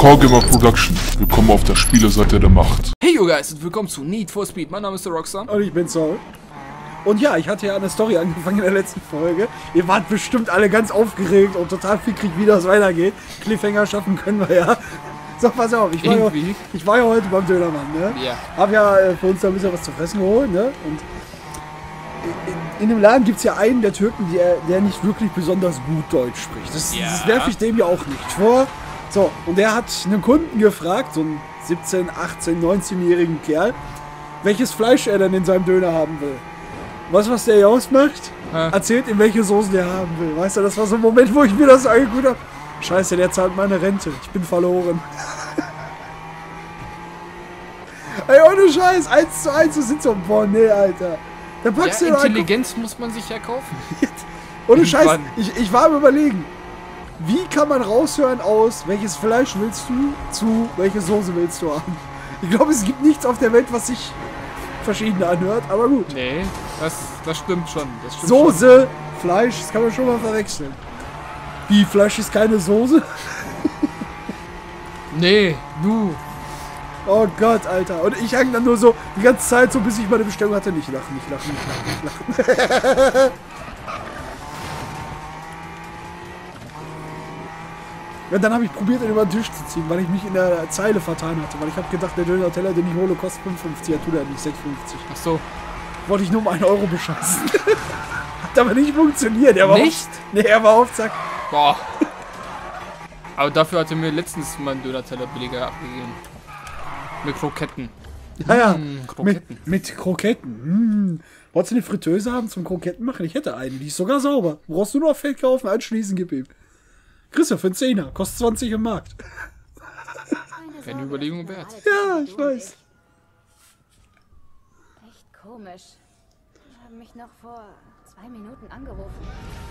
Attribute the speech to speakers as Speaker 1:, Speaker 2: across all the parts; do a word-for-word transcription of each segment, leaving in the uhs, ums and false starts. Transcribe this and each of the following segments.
Speaker 1: Cargamer Production. Willkommen auf der Spieleseite der Macht.
Speaker 2: Hey you guys und willkommen zu Need for Speed. Mein Name ist der Rockstar.
Speaker 3: Und ich bin Saul. Und ja, ich hatte ja eine Story angefangen in der letzten Folge. Ihr wart bestimmt alle ganz aufgeregt und total fickrig, wie das weitergeht. Cliffhanger schaffen können wir ja. So, pass auf, ich war, ja, ich war ja heute beim Dönermann, ne?
Speaker 2: Ja.
Speaker 3: Hab ja äh, für uns da ein bisschen was zu fressen geholt, ne? Und in, in dem Laden gibt es ja einen der Türken, der, der nicht wirklich besonders gut Deutsch spricht. Das,
Speaker 2: ja.
Speaker 3: das werfe ich dem ja auch nicht vor. So, und der hat einen Kunden gefragt, so einen siebzehn-, achtzehn-, neunzehnjährigen Kerl, welches Fleisch er denn in seinem Döner haben will. Was, was der Jungs macht? Ja. Erzählt ihm, welche Soßen der haben will. Weißt du, das war so ein Moment, wo ich mir das angeguckt habe. Scheiße, der zahlt meine Rente. Ich bin verloren. Ey, ohne Scheiß, eins zu eins, so sind so, boah, nee, Alter. Da packst
Speaker 2: ja,
Speaker 3: du
Speaker 2: Intelligenz muss man sich ja kaufen.
Speaker 3: Ohne Scheiß, ich, ich war am Überlegen, wie kann man raushören aus, welches Fleisch willst du zu, welche Soße willst du haben? Ich glaube, es gibt nichts auf der Welt, was sich verschieden anhört, aber gut.
Speaker 2: Nee, das, das stimmt schon. Das stimmt
Speaker 3: Soße,
Speaker 2: schon.
Speaker 3: Fleisch, das kann man schon mal verwechseln. Wie, Fleisch ist keine Soße?
Speaker 2: Nee, du.
Speaker 3: Oh Gott, Alter. Und ich hang dann nur so die ganze Zeit, so bis ich meine Bestellung hatte. Nicht lachen, nicht lachen, nicht lachen, nicht lachen. Ja, dann habe ich probiert, ihn über den Tisch zu ziehen, weil ich mich in der Zeile vertan hatte. Weil ich habe gedacht, der Döner-Teller, den ich hole, kostet fünfundfünfzig. Ja, tut er nicht, sechs fünfzig.
Speaker 2: Ach so.
Speaker 3: Wollte ich nur um einen Euro bescheißen. Hat aber nicht funktioniert. Er war
Speaker 2: nicht?
Speaker 3: Auf, nee, er war auf Zack.
Speaker 2: Boah. Aber dafür hatte mir letztens mein Döner-Teller billiger abgegeben. Mit Kroketten.
Speaker 3: Ja, ja.
Speaker 2: Mmh, Kroketten.
Speaker 3: Mit, mit Kroketten. Mmh. Wolltest du eine Fritteuse haben zum Kroketten machen? Ich hätte eine. Die ist sogar sauber. Brauchst du nur auf Feld kaufen, anschließen, gib ihm. Kriegst du für einen Zehner. Kostet zwanzig im Markt.
Speaker 2: Keine Überlegung wert.
Speaker 3: Ja, ich weiß.
Speaker 4: Echt komisch. Die haben mich noch vor zwei Minuten angerufen.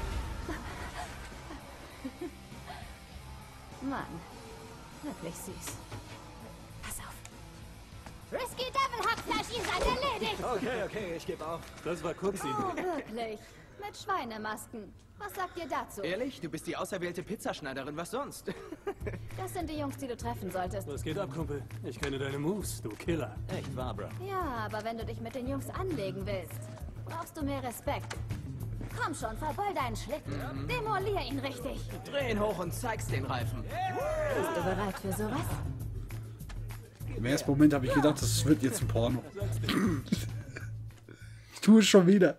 Speaker 4: Mann, wirklich süß. Pass auf. Risky Devil Hackfleisch, ihr seid erledigt!
Speaker 5: Okay, okay, ich gebe auf. Das war kurz.
Speaker 4: Oh, wirklich? Mit Schweinemasken. Was sagt ihr dazu?
Speaker 5: Ehrlich? Du bist die auserwählte Pizzaschneiderin, was sonst?
Speaker 4: Das sind die Jungs, die du treffen solltest.
Speaker 6: Was geht ab, Kumpel? Ich kenne deine Moves, du Killer.
Speaker 5: Echt wahr, Bro.
Speaker 4: Ja, aber wenn du dich mit den Jungs anlegen willst, brauchst du mehr Respekt. Komm schon, verbeul deinen Schlitten. Mhm. Demolier ihn richtig.
Speaker 5: Dreh ihn hoch und zeig's den Reifen.
Speaker 4: Bist du bereit für sowas?
Speaker 3: Im ersten Moment habe ich gedacht, das wird jetzt ein Porno. Ich tue es schon wieder.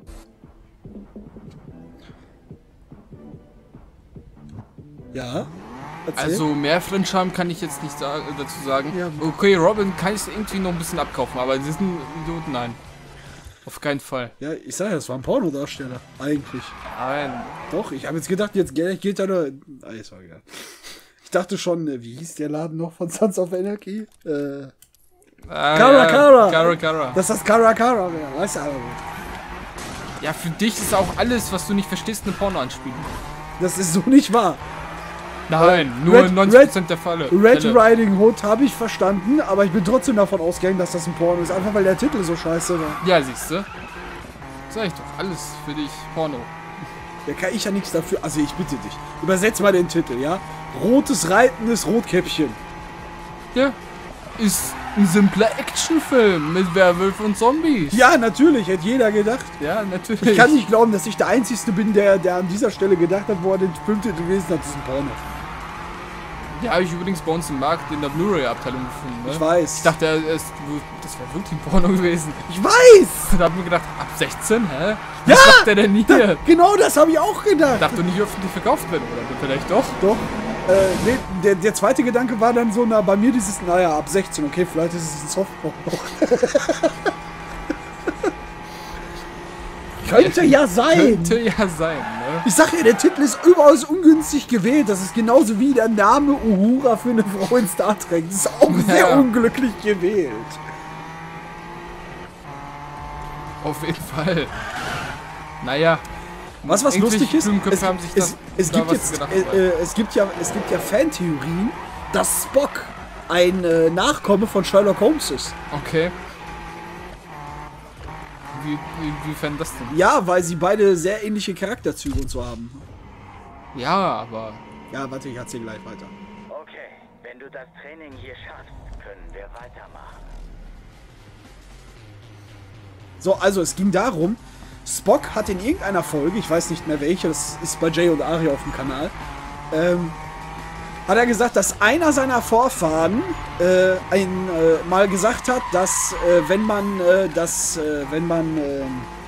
Speaker 3: Ja? Erzähl.
Speaker 2: Also mehr Fremdscham kann ich jetzt nicht sa dazu sagen.
Speaker 3: Ja.
Speaker 2: Okay, Robin kann ich irgendwie noch ein bisschen abkaufen, aber sie sind Idioten, nein. Auf keinen Fall.
Speaker 3: Ja, ich sage ja, das war ein Pornodarsteller. Eigentlich.
Speaker 2: Nein.
Speaker 3: Doch, ich habe jetzt gedacht, jetzt geht er nur... Ah, jetzt war egal. Ich dachte schon, wie hieß der Laden noch von Sons of Anarchy? Äh...
Speaker 2: Ah,
Speaker 3: Kara
Speaker 2: ja.
Speaker 3: Kara!
Speaker 2: Kara Kara.
Speaker 3: Dass das Kara Kara wäre, weißt du aber gut.
Speaker 2: Ja, für dich ist auch alles, was du nicht verstehst, eine Porno-Anspielung.
Speaker 3: Das ist so nicht wahr.
Speaker 2: Nein, nur
Speaker 3: Red,
Speaker 2: neunzig Prozent der Falle.
Speaker 3: Red
Speaker 2: Fälle.
Speaker 3: Riding Hood habe ich verstanden, aber ich bin trotzdem davon ausgegangen, dass das ein Porno ist. Einfach weil der Titel so scheiße war.
Speaker 2: Ja, siehst du. Sag ich doch, alles für dich Porno.
Speaker 3: Da kann ich ja nichts dafür. Also ich bitte dich. Übersetz mal den Titel, ja? Rotes reitendes Rotkäppchen.
Speaker 2: Ja, ist ein simpler Actionfilm mit Werwölfen und Zombies.
Speaker 3: Ja, natürlich, hätte jeder gedacht.
Speaker 2: Ja, natürlich.
Speaker 3: Ich kann nicht glauben, dass ich der Einzige bin, der, der an dieser Stelle gedacht hat, wo er den Filmtitel gelesen hat, das ist ein Porno.
Speaker 2: Ja, habe ich übrigens bei uns im Markt in der Blu-ray-Abteilung gefunden. Ne?
Speaker 3: Ich weiß.
Speaker 2: Ich dachte, er ist, das wäre wirklich ein Porno gewesen.
Speaker 3: Ich weiß!
Speaker 2: Da hab ich mir gedacht, ab sechzehn, hä?
Speaker 3: Ja!
Speaker 2: Was macht der denn hier?
Speaker 3: Da, genau das habe ich auch gedacht.
Speaker 2: Darf doch nicht öffentlich verkauft werden, oder? Vielleicht doch?
Speaker 3: Doch. Äh, nee, der, der zweite Gedanke war dann so, na, bei mir dieses, naja, ab sechzehn, okay, vielleicht ist es ein Softporno. Könnte ja sein.
Speaker 2: Könnte ja sein, ne?
Speaker 3: Ich sag ja, der Titel ist überaus ungünstig gewählt. Das ist genauso wie der Name Uhura für eine Frau in Star Trek. Das ist auch
Speaker 2: Ja.
Speaker 3: sehr unglücklich gewählt.
Speaker 2: Auf jeden Fall. Naja.
Speaker 3: Was was
Speaker 2: irgendwelche
Speaker 3: lustig ist,
Speaker 2: klugen Köpfe
Speaker 3: es,
Speaker 2: haben sich
Speaker 3: es,
Speaker 2: das-
Speaker 3: es
Speaker 2: da
Speaker 3: gibt
Speaker 2: was
Speaker 3: jetzt,
Speaker 2: gedacht,
Speaker 3: äh, äh, es gibt ja, es gibt ja Fantheorien, dass Spock ein äh, Nachkomme von Sherlock Holmes ist.
Speaker 2: Okay. Wie, wie, wiefern das denn?
Speaker 3: Ja, weil sie beide sehr ähnliche Charakterzüge und so haben.
Speaker 2: Ja, aber...
Speaker 3: Ja, warte, ich erzähl gleich weiter.
Speaker 7: Okay, Wenn du das Training hier schaffst, können wir weitermachen.
Speaker 3: So, also es ging darum, Spock hat in irgendeiner Folge, ich weiß nicht mehr welche, das ist bei Jay und Ari auf dem Kanal, ähm, hat er gesagt, dass einer seiner Vorfahren äh, ein, äh, mal gesagt hat, dass äh, wenn man äh, das, äh, wenn man äh,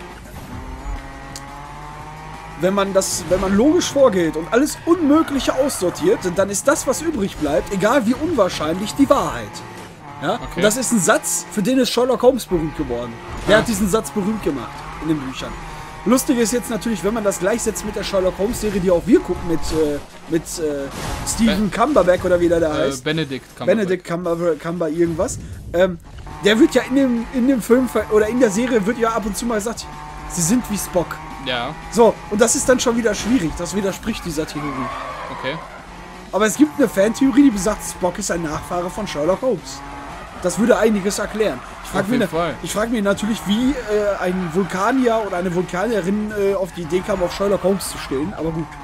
Speaker 3: wenn man das, wenn man logisch vorgeht und alles Unmögliche aussortiert, dann ist das, was übrig bleibt, egal wie unwahrscheinlich, die Wahrheit. Ja?
Speaker 2: Okay.
Speaker 3: Und das ist ein Satz, für den ist Sherlock Holmes berühmt geworden. Der
Speaker 2: Ja.
Speaker 3: hat diesen Satz berühmt gemacht in den Büchern. Lustig ist jetzt natürlich, wenn man das gleichsetzt mit der Sherlock Holmes Serie, die auch wir gucken, mit, äh, mit äh, Stephen
Speaker 2: Ben-
Speaker 3: Cumberbatch oder wie der da
Speaker 2: Äh,
Speaker 3: heißt.
Speaker 2: Benedict Cumberbatch.
Speaker 3: Benedict Cumber, Cumber irgendwas. Ähm, der wird ja in dem, in dem Film ver- oder in der Serie wird ja ab und zu mal gesagt, sie sind wie Spock.
Speaker 2: Ja,
Speaker 3: So, und das ist dann schon wieder schwierig. Das widerspricht dieser Theorie.
Speaker 2: okay.
Speaker 3: Aber es gibt eine Fantheorie, die besagt, Spock ist ein Nachfahre von Sherlock Holmes. Das würde einiges erklären. Ich frage
Speaker 2: Auf
Speaker 3: mich,
Speaker 2: jeden Fall.
Speaker 3: ich frag mich natürlich, wie äh, ein Vulkanier oder eine Vulkanierin äh, auf die Idee kam, auf Sherlock Holmes zu stehen. Aber gut.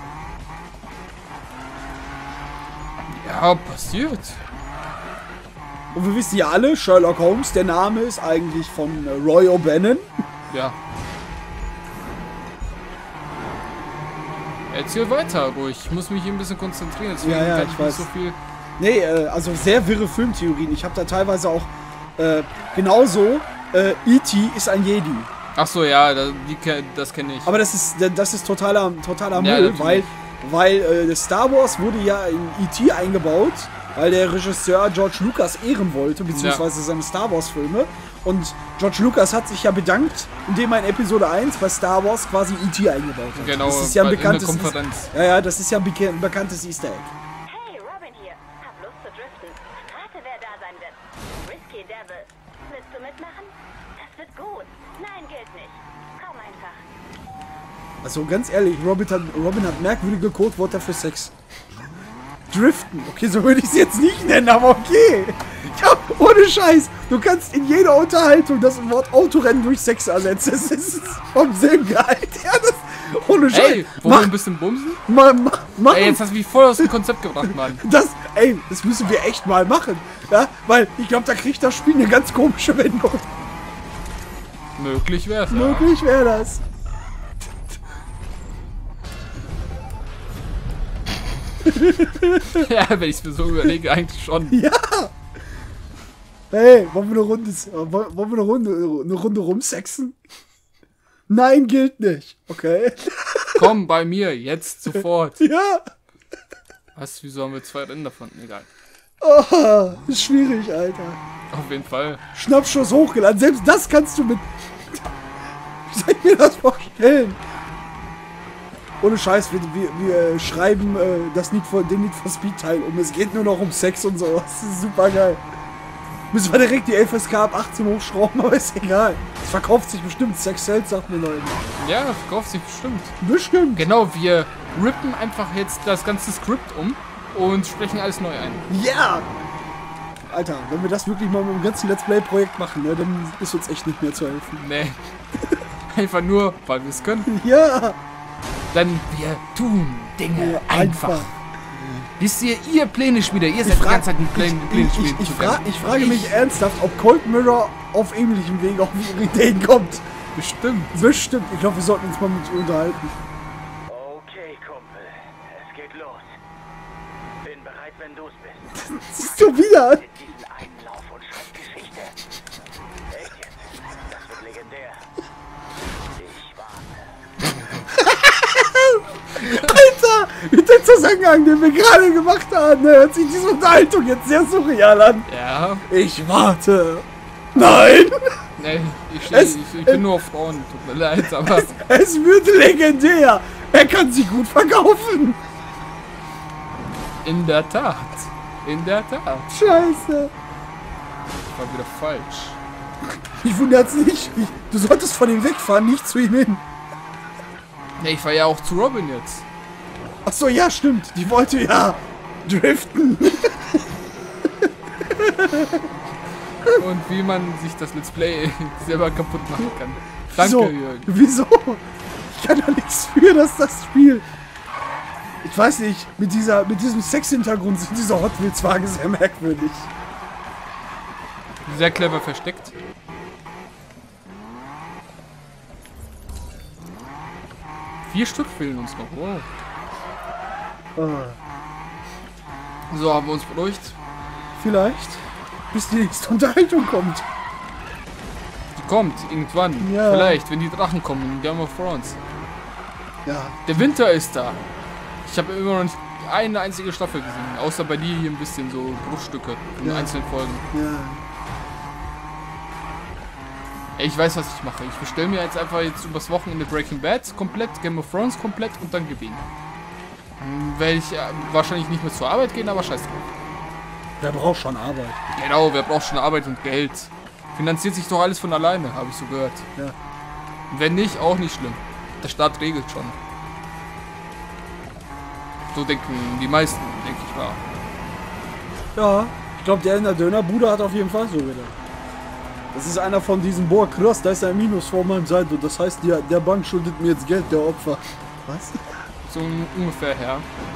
Speaker 2: Ja, passiert.
Speaker 3: Und wir wissen ja alle, Sherlock Holmes, der Name ist eigentlich von äh, Roy O'Bannon.
Speaker 2: Ja. Erzähl weiter, ruhig. Ich muss mich hier ein bisschen konzentrieren. Deswegen
Speaker 3: Ja, ja,
Speaker 2: kann
Speaker 3: ich
Speaker 2: ich nicht
Speaker 3: weiß.
Speaker 2: so viel.
Speaker 3: Nee, äh, also sehr wirre Filmtheorien. Ich habe da teilweise auch äh, genauso, äh, E T ist ein Jedi.
Speaker 2: Ach so, ja, das, die, ke- das kenne ich.
Speaker 3: Aber das ist, das ist totaler, totaler
Speaker 2: Ja,
Speaker 3: Müll,
Speaker 2: natürlich.
Speaker 3: weil, weil äh, das Star Wars wurde ja in E T eingebaut, weil der Regisseur George Lucas ehren wollte, beziehungsweise seine Star Wars Filme. Und George Lucas hat sich ja bedankt, indem er in Episode eins bei Star Wars quasi E T eingebaut hat.
Speaker 2: Genau,
Speaker 3: das ist ja ein
Speaker 2: bei- in der
Speaker 3: bekanntes,
Speaker 2: Konferenz.
Speaker 3: ja, ja, das ist ja ein beka bekanntes Easter Egg.
Speaker 4: Hey, Robin hier. Hab Lust zu driften. Rate, wer da sein wird. Risky Devil. Willst du mitmachen? Das wird gut. Nein, gilt nicht. Komm einfach.
Speaker 3: Also ganz ehrlich, Robin hat, Robin hat merkwürdige Codewörter für Sex. Driften. Okay, so würde ich es jetzt nicht nennen, aber okay. Ja, ohne Scheiß. Du kannst in jeder Unterhaltung das Wort Autorennen durch Sex ersetzen. Das ist vom Sinngehalt. Ja, das, ohne Scheiß.
Speaker 2: Ey, wollen wir
Speaker 3: mach,
Speaker 2: ein bisschen bumsen?
Speaker 3: mal, mach, mach
Speaker 2: Ey, jetzt hast du mich voll aus dem Konzept gebracht, Mann.
Speaker 3: das, ey, das müssen wir echt mal machen. Ja, weil ich glaube, da kriegt das Spiel eine ganz komische Wendung.
Speaker 2: Möglich wär's, ja.
Speaker 3: Möglich wäre das.
Speaker 2: Ja, wenn ich's mir so überlege, eigentlich schon.
Speaker 3: Ja. Hey, wollen wir eine Runde, wollen wir eine Runde, eine Runde rumsexen? Nein, gilt nicht. Okay.
Speaker 2: Komm bei mir, jetzt, sofort.
Speaker 3: Ja.
Speaker 2: Was, wieso haben wir zwei Rennen davon? Egal.
Speaker 3: Oh, ist schwierig, Alter.
Speaker 2: Auf jeden Fall.
Speaker 3: Schnappschuss hochgeladen. Selbst das kannst du mit... Wie soll ich mir das vorstellen? Ohne Scheiß, wir, wir, wir schreiben äh, das Need for, den Need for Speed Teil um. Es geht nur noch um Sex und so. Das ist super geil. Müssen wir direkt die F S K ab achtzehn hochschrauben, aber ist egal. Es verkauft sich bestimmt. Sex hält, sagt mir Leute.
Speaker 2: Ja, das verkauft sich bestimmt.
Speaker 3: Bestimmt.
Speaker 2: Genau, wir rippen einfach jetzt das ganze Skript um und sprechen alles neu ein.
Speaker 3: Ja! Alter, wenn wir das wirklich mal mit dem ganzen Let's Play-Projekt machen, ne, dann ist uns echt nicht mehr zu helfen.
Speaker 2: Nee. Einfach nur, weil wir es können.
Speaker 3: Ja!
Speaker 2: Denn wir tun Dinge
Speaker 3: Ja,
Speaker 2: einfach.
Speaker 3: einfach.
Speaker 2: Wisst ihr, ihr Pläne-Schmieder, ihr seid die
Speaker 3: frag-
Speaker 2: ganze Zeit mit Pläne,
Speaker 3: Ich,
Speaker 2: Pläne
Speaker 3: ich,
Speaker 2: spielen
Speaker 3: ich,
Speaker 2: zu
Speaker 3: fra
Speaker 2: können.
Speaker 3: ich frage mich ernsthaft, ob Cold Mirror auf ähnlichem Weg auf ihre Ideen kommt.
Speaker 2: Bestimmt.
Speaker 3: Bestimmt. Ich glaube, wir sollten uns mal mit ihr unterhalten.
Speaker 7: Okay, Kumpel. Es geht los. Bin bereit, wenn du's bist.
Speaker 3: Siehst du wieder?
Speaker 7: In diesen Einlauf und schreib Geschichte. Echt jetzt? Das wird legendär. Ich warte.
Speaker 3: Alter! Mit dem Zusammenhang, den wir gerade gemacht haben, ne, hört sich diese Unterhaltung jetzt sehr surreal an.
Speaker 2: Ja.
Speaker 3: Ich warte. Nein!
Speaker 2: Nee, ich,
Speaker 3: Es-
Speaker 2: ich, ich bin nur auf Frauen, tut mir leid, aber
Speaker 3: Es wird legendär. Er kann sie gut verkaufen.
Speaker 2: in der Tat. In der Tat.
Speaker 3: Scheiße.
Speaker 2: War wieder falsch.
Speaker 3: Ich wundert's nicht. Ich, du solltest von ihm wegfahren, nicht zu ihm hin.
Speaker 2: Nee, ich war ja auch zu Robin jetzt.
Speaker 3: Achso, ja, stimmt. Die wollte ja driften.
Speaker 2: Und wie man sich das Let's Play selber kaputt machen kann. Danke,
Speaker 3: so,
Speaker 2: Jürgen.
Speaker 3: wieso? Ich kann da nichts für, dass das Spiel... Ich weiß nicht, mit dieser, mit diesem Sex-Hintergrund sind diese Hot Wheels-Wagen sehr merkwürdig.
Speaker 2: Sehr clever versteckt. Vier Stück fehlen uns noch. Wow.
Speaker 3: Ah,
Speaker 2: So, haben wir uns beruhigt.
Speaker 3: vielleicht, bis die nächste Unterhaltung kommt.
Speaker 2: Die kommt irgendwann.
Speaker 3: Ja.
Speaker 2: Vielleicht, wenn die Drachen kommen in Game of Thrones.
Speaker 3: Ja,
Speaker 2: Der Winter ist da. Ich habe immer noch nicht eine einzige Staffel gesehen. Außer bei dir hier ein bisschen so Bruchstücke in
Speaker 3: Ja.
Speaker 2: einzelnen Folgen.
Speaker 3: ja.
Speaker 2: Ey, ich weiß, was ich mache. Ich bestelle mir jetzt einfach jetzt übers Wochenende Breaking Bad komplett, Game of Thrones komplett und dann gib ihn. Dann werde ich äh, wahrscheinlich nicht mehr zur Arbeit gehen, aber scheiß drauf.
Speaker 3: Wer braucht schon Arbeit?
Speaker 2: Genau, wer braucht schon Arbeit und Geld? Finanziert sich doch alles von alleine, habe ich so gehört.
Speaker 3: Ja.
Speaker 2: Und wenn nicht, auch nicht schlimm. Der Staat regelt schon. So denken die meisten, denke ich mal.
Speaker 3: Ja, ich glaube, der in der Dönerbude hat auf jeden Fall so gedacht. Das ist einer von diesen, boah krass, da ist ein Minus vor meinem Seite. Das heißt, der, der Bank schuldet mir jetzt Geld, der Opfer. Was?
Speaker 2: So ungefähr, ja.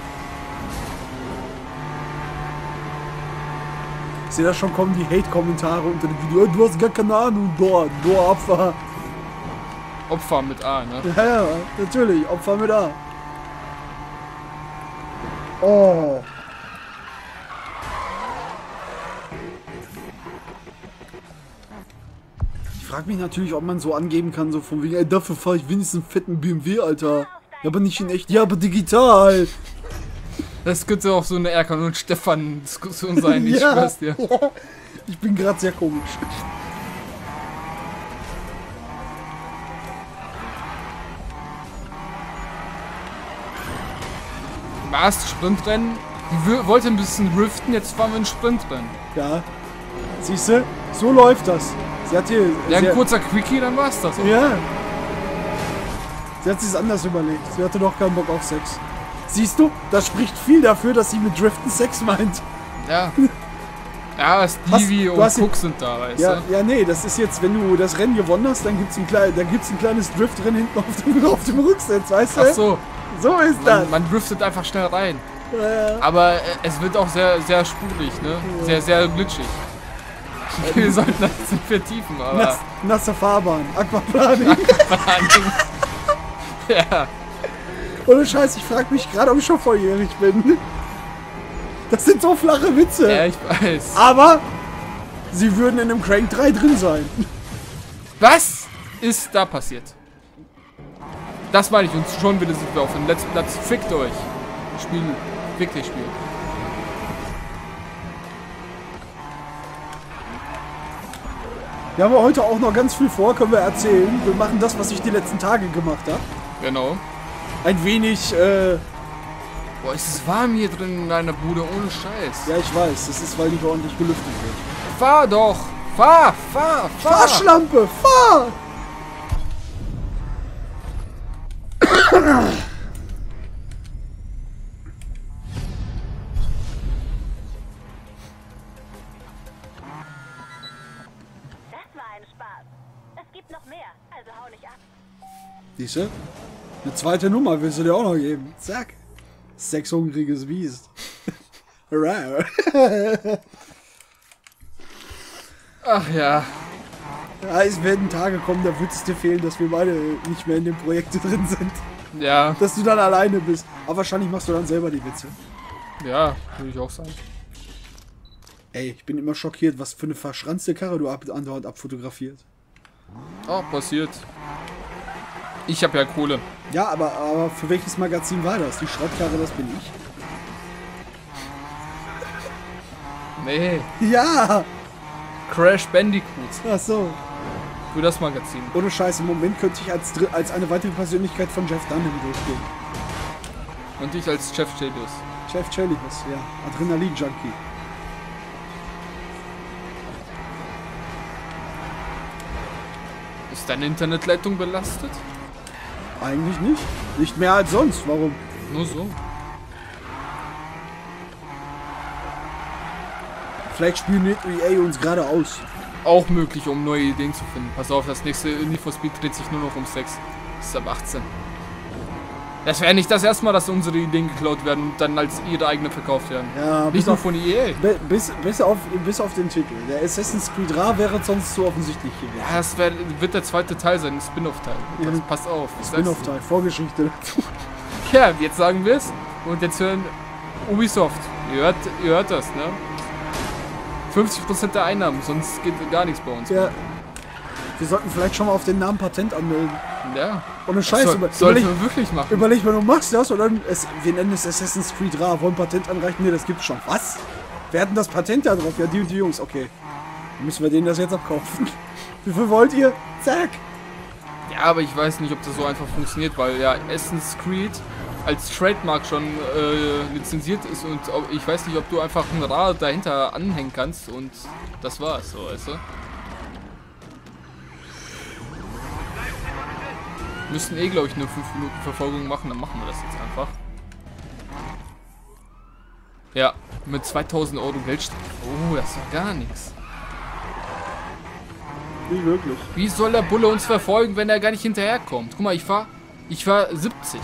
Speaker 3: Ich sehe da schon kommen die Hate-Kommentare unter dem Video. Du hast gar keine Ahnung, boah, du Opfer.
Speaker 2: Opfer mit A, ne?
Speaker 3: Ja, ja, natürlich, Opfer mit A. Oh. Ich frage mich natürlich, ob man so angeben kann, so von wegen, ey, dafür fahre ich wenigstens einen fetten B M W, Alter. Ja, aber nicht in echt, ja, aber digital.
Speaker 2: Das könnte auch so eine Erkan und Stefan-Diskussion sein, ich
Speaker 3: Ja.
Speaker 2: schwör's dir.
Speaker 3: Ich bin gerade sehr komisch.
Speaker 2: Was? Sprintrennen? Die w- wollte ein bisschen riften, jetzt fahren wir ein Sprintrennen.
Speaker 3: Ja. Siehst du? So läuft das. Sie hat hier.
Speaker 2: Ja,
Speaker 3: sie
Speaker 2: ein
Speaker 3: hat-
Speaker 2: kurzer Quickie, dann war's das. oder?
Speaker 3: Ja. Sie hat sich's anders überlegt. Sie hatte doch keinen Bock auf Sex. Siehst du? Das spricht viel dafür, dass sie mit Driften Sex meint.
Speaker 2: Ja. Ja, Stevie
Speaker 3: Hast- du hast
Speaker 2: und
Speaker 3: die-
Speaker 2: Cook sind da, weißt
Speaker 3: Ja,
Speaker 2: du?
Speaker 3: ja, nee, das ist jetzt, wenn du das Rennen gewonnen hast, dann gibt's ein, klein, dann gibt's ein kleines Driftrennen hinten auf dem, auf dem Rücksitz, weißt du?
Speaker 2: Ach so,
Speaker 3: So ist das.
Speaker 2: man, man driftet einfach schnell rein.
Speaker 3: Ja.
Speaker 2: Aber äh, es wird auch sehr, sehr spurig, ne? Sehr, sehr glitschig. Wir sollten das nicht vertiefen, aber...
Speaker 3: Nass, nasse Fahrbahn, Aquaplaning.
Speaker 2: Ja,
Speaker 3: Ohne Scheiß, ich frag mich gerade, ob ich schon volljährig bin. Das sind so flache Witze.
Speaker 2: ja, ich weiß.
Speaker 3: Aber sie würden in einem Crank drei drin sein.
Speaker 2: Was ist da passiert? Das meine ich, und schon wieder sind wir auf dem letzten Platz. Fickt euch. Spiel, wirklich Spiel.
Speaker 3: Wir haben heute auch noch ganz viel vor, können wir erzählen. Wir machen das, was ich die letzten Tage gemacht habe.
Speaker 2: Genau.
Speaker 3: Ein wenig, äh,
Speaker 2: Boah, ist es warm hier drin in deiner Bude, ohne Scheiß.
Speaker 3: ja, ich weiß, das ist, weil nicht ordentlich gelüftet wird.
Speaker 2: Fahr doch! Fahr, fahr, fahr!
Speaker 3: Fahrschlampe, fahr!
Speaker 4: Das war ein Spaß. Es gibt noch mehr, also hau nicht ab.
Speaker 3: Siehste? Eine zweite Nummer willst du dir auch noch geben. Zack. Sexhungriges Biest. Hurra.
Speaker 2: Ach ja.
Speaker 3: Ja, es werden Tage kommen, da wird es dir fehlen, dass wir beide nicht mehr in dem Projekt drin sind.
Speaker 2: Ja,
Speaker 3: Dass du dann alleine bist. Aber wahrscheinlich machst du dann selber die Witze.
Speaker 2: ja, würde ich auch sagen.
Speaker 3: Ey, ich bin immer schockiert, was für eine verschranzte Karre du ab andauernd abfotografiert.
Speaker 2: Oh, passiert. Ich habe ja Kohle.
Speaker 3: Ja, aber, aber für welches Magazin war das? Die Schrottkarre, das bin ich.
Speaker 2: Nee,
Speaker 3: Ja!
Speaker 2: Crash Bandicoot.
Speaker 3: Ach so.
Speaker 2: Für das Magazin.
Speaker 3: Ohne Scheiß, im Moment könnte ich als, dr- als eine weitere Persönlichkeit von Jeff Dunham durchgehen.
Speaker 2: Und ich als Chef Chelios.
Speaker 3: Jeff Chelios, ja. Adrenalin-Junkie.
Speaker 2: Ist deine Internetleitung belastet?
Speaker 3: Eigentlich nicht. Nicht mehr als sonst. Warum?
Speaker 2: Nur so.
Speaker 3: Vielleicht spioniert E A uns gerade aus.
Speaker 2: Auch möglich, um neue Ideen zu finden. Pass auf, das nächste Need for Speed dreht sich nur noch um Sex. Das ist ab achtzehn. Das wäre nicht das erste Mal, dass unsere Ideen geklaut werden und dann als ihre eigene verkauft werden.
Speaker 3: Ja,
Speaker 2: Nicht
Speaker 3: bis
Speaker 2: nur
Speaker 3: auf,
Speaker 2: von E A.
Speaker 3: bi- bis, bis, auf, bis auf den Titel. Der Assassin's Creed Ra wäre sonst zu offensichtlich gewesen.
Speaker 2: Ja, das wär, wird der zweite Teil sein, ein Spin-off-Teil.
Speaker 3: Ja.
Speaker 2: Das passt auf. ich sag's dir.
Speaker 3: Spin-off-Teil, Vorgeschichte dazu.
Speaker 2: Ja, jetzt sagen wir es. Und jetzt hören Ubisoft. Ihr hört, ihr hört das, ne? fünfzig Prozent der Einnahmen, sonst geht gar nichts bei uns.
Speaker 3: Ja. Wir sollten vielleicht schon mal auf den Namen Patent anmelden.
Speaker 2: Ja.
Speaker 3: Ohne Scheiße.
Speaker 2: Soll,
Speaker 3: über,
Speaker 2: sollten
Speaker 3: überleg,
Speaker 2: wir wirklich machen.
Speaker 3: überleg mal, du machst das und dann, es, wir nennen es Assassin's Creed Ra, wollen Patent anreichen? Ne, das gibt's schon. Was? Wer hat denn das Patent da drauf? Ja, die und die Jungs. Okay. Dann müssen wir denen das jetzt abkaufen. Wie viel wollt ihr? Zack.
Speaker 2: Ja, aber ich weiß nicht, ob das so einfach funktioniert, weil ja Assassin's Creed als Trademark schon äh, lizenziert ist und ob, ich weiß nicht, ob du einfach ein Rad dahinter anhängen kannst und das war's, so, weißt du? Müssten eh, glaube ich, eine fünf Minuten Verfolgung machen, dann machen wir das jetzt einfach. Ja, mit zweitausend Euro Geldstrafe. Oh, das war gar nichts.
Speaker 3: Nicht wirklich.
Speaker 2: Wie soll der Bulle uns verfolgen, wenn er gar nicht hinterherkommt? Guck mal, ich fahr, ich fahr siebzig.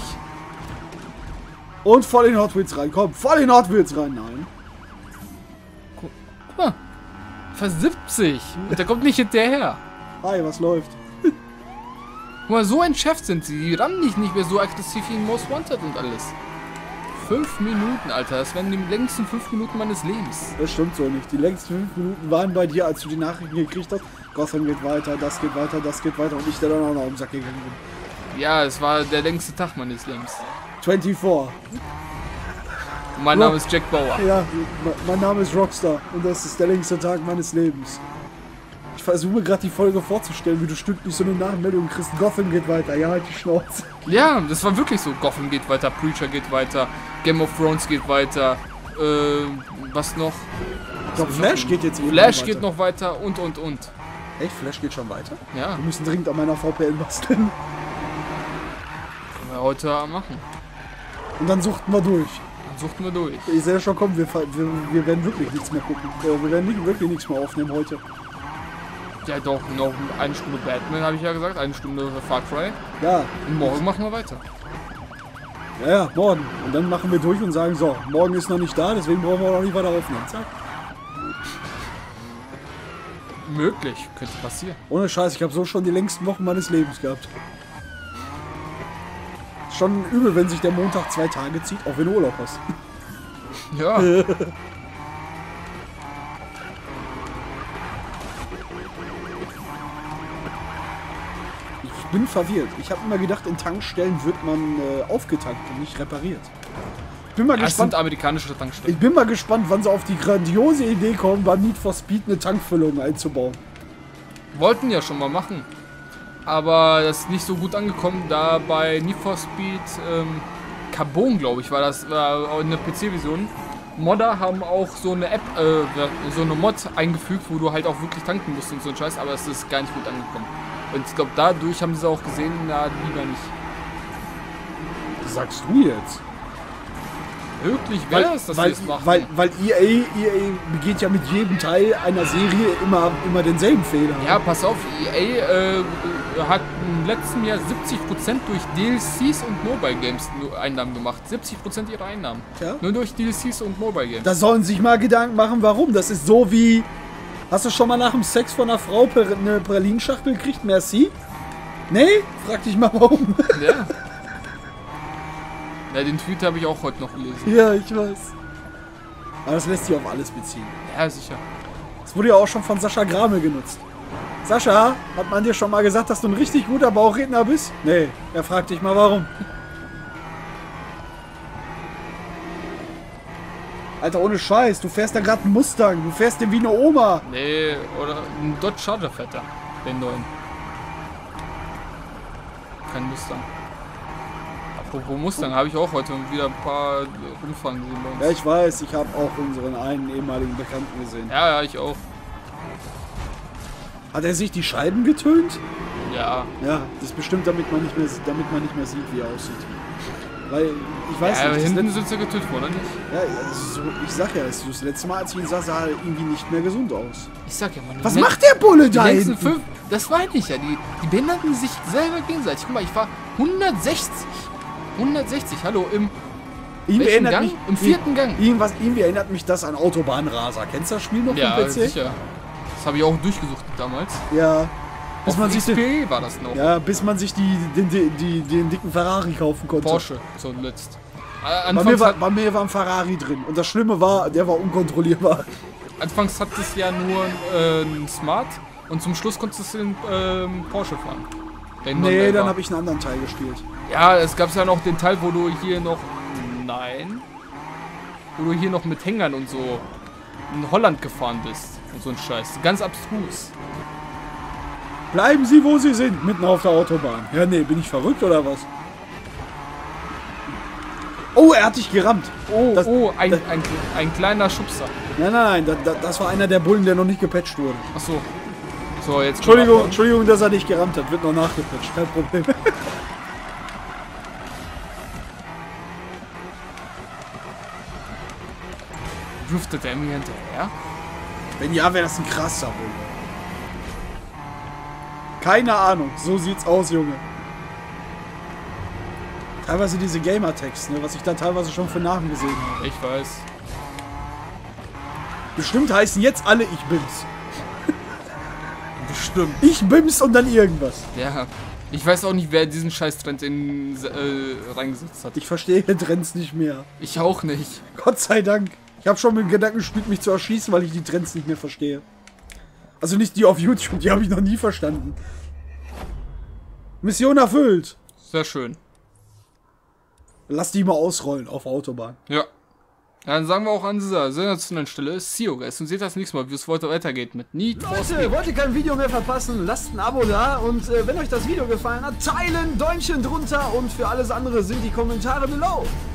Speaker 3: Und voll in Hot Wheels rein. Komm, voll in Hot Wheels rein. Nein.
Speaker 2: Guck mal, ich fahr siebzig und der kommt nicht hinterher.
Speaker 3: Hi, was läuft?
Speaker 2: Guck mal, so entschärft sind sie. Die rammen dich nicht mehr so aggressiv wie in Most Wanted und alles. Fünf Minuten, Alter. Das wären die längsten fünf Minuten meines Lebens.
Speaker 3: Das stimmt so nicht. Die längsten fünf Minuten waren bei dir, als du die Nachrichten gekriegt hast. Gotham geht weiter, das geht weiter, das geht weiter und ich der dann auch noch um den Sack gegangen bin.
Speaker 2: Ja, es war der längste Tag meines Lebens.
Speaker 3: vierundzwanzig.
Speaker 2: Und mein Name ist Jack Bauer.
Speaker 3: Ja, me- mein Name ist Rockstar und das ist der längste Tag meines Lebens. Ich versuche mir gerade die Folge vorzustellen, wie du stündlich so eine Nachmeldung kriegst. Gotham geht weiter. Ja, halt die Schnauze.
Speaker 2: Ja, das war wirklich so. Gotham geht weiter, Preacher geht weiter, Game of Thrones geht weiter. Äh, was noch?
Speaker 3: Ich glaube, Flash geht jetzt eben
Speaker 2: Flash
Speaker 3: weiter.
Speaker 2: geht noch weiter und und und.
Speaker 3: Echt? Flash geht schon weiter?
Speaker 2: Ja,
Speaker 3: Wir müssen dringend an meiner V P N basteln.
Speaker 2: können wir heute machen.
Speaker 3: Und dann suchten wir durch.
Speaker 2: Dann suchten wir durch.
Speaker 3: Ich sehe schon, komm, wir, ver- wir, wir werden wirklich nichts mehr gucken. Äh, Wir werden nicht, wirklich nichts mehr aufnehmen heute.
Speaker 2: Ja doch, noch eine Stunde Batman, habe ich ja gesagt, eine Stunde Far Cry.
Speaker 3: Ja,
Speaker 2: Und morgen machen wir weiter.
Speaker 3: ja, ja, morgen. Und dann machen wir durch und sagen, so, morgen ist noch nicht da, deswegen brauchen wir noch nicht weiter aufnehmen. Zack.
Speaker 2: Möglich, könnte passieren.
Speaker 3: Ohne Scheiß, ich habe so schon die längsten Wochen meines Lebens gehabt. Schon übel, wenn sich der Montag zwei Tage zieht, auch wenn du Urlaub hast.
Speaker 2: Ja.
Speaker 3: Ich bin verwirrt. Ich habe immer gedacht, in Tankstellen wird man äh, aufgetankt und nicht repariert. Ich bin mal
Speaker 2: Das
Speaker 3: gespannt.
Speaker 2: sind amerikanische Tankstellen.
Speaker 3: Ich bin mal gespannt, wann sie auf die grandiose Idee kommen, bei Need for Speed eine Tankfüllung einzubauen.
Speaker 2: Wollten ja schon mal machen. Aber das ist nicht so gut angekommen, da bei Need for Speed ähm, Carbon, glaube ich, war das, war auch eine P C-Version. Modder haben auch so eine App, äh, so eine Mod eingefügt, wo du halt auch wirklich tanken musst und so ein Scheiß, aber es ist gar nicht gut angekommen. Und ich glaube, dadurch haben sie auch gesehen, na, lieber nicht.
Speaker 3: Was sagst du jetzt?
Speaker 2: Wirklich, wer
Speaker 3: Weil,
Speaker 2: ist das
Speaker 3: weil,
Speaker 2: jetzt machen?
Speaker 3: weil, weil E A, E A begeht ja mit jedem Teil einer Serie immer, immer denselben Fehler.
Speaker 2: Ja, pass auf, E A äh, hat im letzten Jahr siebzig Prozent durch D L Cs und Mobile Games nur Einnahmen gemacht. siebzig Prozent ihrer Einnahmen.
Speaker 3: Ja.
Speaker 2: Nur durch D L Cs und Mobile Games.
Speaker 3: Da sollen sich mal Gedanken machen, warum. Das ist so wie... Hast du schon mal nach dem Sex von einer Frau per- eine Pralinschachtel gekriegt? Merci? Nee? Frag dich mal warum.
Speaker 2: Ja. Ja, den Tweet habe ich auch heute noch gelesen.
Speaker 3: Ja, ich weiß. Aber das lässt sich auf alles beziehen.
Speaker 2: Ja, sicher.
Speaker 3: Das wurde ja auch schon von Sascha Grame genutzt. Sascha, hat man dir schon mal gesagt, dass du ein richtig guter Bauchredner bist? Nee, er fragt dich mal warum. Alter, ohne Scheiß, du fährst da gerade einen Mustang, du fährst den wie eine Oma.
Speaker 2: Nee, oder ein Dodge Charger fährt er. Den neuen. Kein Mustang. Apropos Mustang, habe ich auch heute wieder ein paar rumfahren gesehen bei uns.
Speaker 3: Ja, ich weiß, ich habe auch unseren einen ehemaligen Bekannten gesehen.
Speaker 2: Ja, ja, ich auch.
Speaker 3: Hat er sich die Scheiben getönt?
Speaker 2: Ja.
Speaker 3: Ja, das ist bestimmt, damit man nicht mehr, damit man nicht mehr sieht, wie er aussieht. Weil, ich weiß
Speaker 2: Ja, aber
Speaker 3: nicht, das
Speaker 2: hinten
Speaker 3: Let-
Speaker 2: sind sie getötet worden, oder nicht?
Speaker 3: ja, also, ich sag ja, das, das letzte Mal, als ich ihn sah, sah er irgendwie nicht mehr gesund aus.
Speaker 2: Ich sag ja, man.
Speaker 3: Was macht der Bulle
Speaker 2: die
Speaker 3: da
Speaker 2: längsten
Speaker 3: hinten?
Speaker 2: fünf? Das meine ich ja. Die, die behinderten sich selber gegenseitig. Guck mal, ich war hundertsechzig. hundertsechzig, hallo, im
Speaker 3: Irgendwie
Speaker 2: welchen
Speaker 3: erinnert
Speaker 2: Gang?
Speaker 3: mich,
Speaker 2: Im vierten Gang.
Speaker 3: Irgendwas, irgendwie erinnert mich das an Autobahnraser. Kennst du das Spiel noch
Speaker 2: Ja,
Speaker 3: vom P C?
Speaker 2: sicher. Das habe ich auch durchgesucht damals.
Speaker 3: Ja. Bis
Speaker 2: Auf
Speaker 3: man sich den,
Speaker 2: X P war das noch.
Speaker 3: ja, bis man sich die, den, die, die, den dicken Ferrari kaufen konnte.
Speaker 2: Porsche zuletzt. Äh,
Speaker 3: Bei
Speaker 2: Anfangs,
Speaker 3: mir, war,
Speaker 2: hat,
Speaker 3: bei mir war ein Ferrari drin. Und das Schlimme war, der war unkontrollierbar.
Speaker 2: anfangs hat es ja nur äh, ein Smart und zum Schluss konntest du den ähm, Porsche fahren. Den
Speaker 3: Nee,
Speaker 2: non-Elfer.
Speaker 3: dann habe ich einen anderen Teil gespielt.
Speaker 2: Ja, es gab ja noch den Teil, wo du hier noch... Nein. Wo du hier noch mit Hängern und so in Holland gefahren bist. Und so ein Scheiß. Ganz abstrus.
Speaker 3: Bleiben Sie, wo Sie sind, mitten auf der Autobahn. Ja, nee, bin ich verrückt oder was? Oh, er hat dich gerammt.
Speaker 2: Oh,
Speaker 3: Das-
Speaker 2: oh, ein,
Speaker 3: das-
Speaker 2: ein, ein kleiner Schubser.
Speaker 3: Nein, nein, nein, da, da, das war einer der Bullen, der noch nicht gepatcht wurde.
Speaker 2: Achso. So, jetzt...
Speaker 3: Entschuldigung, Entschuldigung, dass er dich gerammt hat. Wird noch nachgepatcht, kein Problem.
Speaker 2: Driftet er mir hinterher?
Speaker 3: Wenn ja, wäre das ein krasser Bulle. Keine Ahnung, so sieht's aus, Junge. Teilweise diese Gamer-Tags, ne, was ich da teilweise schon für Namen gesehen habe.
Speaker 2: Ich weiß.
Speaker 3: Bestimmt heißen jetzt alle Ich Bims.
Speaker 2: Bestimmt.
Speaker 3: Ich Bims und dann irgendwas.
Speaker 2: Ja. Ich weiß auch nicht, wer diesen Scheiß-Trend in, äh, reingesetzt hat.
Speaker 3: Ich verstehe Trends nicht mehr.
Speaker 2: Ich auch nicht.
Speaker 3: Gott sei Dank. Ich habe schon mit dem Gedanken gespielt, mich zu erschießen, weil ich die Trends nicht mehr verstehe. Also nicht die auf YouTube, die habe ich noch nie verstanden. Mission erfüllt.
Speaker 2: Sehr schön.
Speaker 3: Lass die mal ausrollen auf der Autobahn.
Speaker 2: Ja. Dann sagen wir auch an dieser sensationellen Stelle, see you guys und seht das nächste Mal, wie es heute weitergeht mit Need for Speed.
Speaker 8: Leute, wollt ihr kein Video mehr verpassen? Lasst ein Abo da und äh, wenn euch das Video gefallen hat, teilen, Däumchen drunter und für alles andere sind die Kommentare below.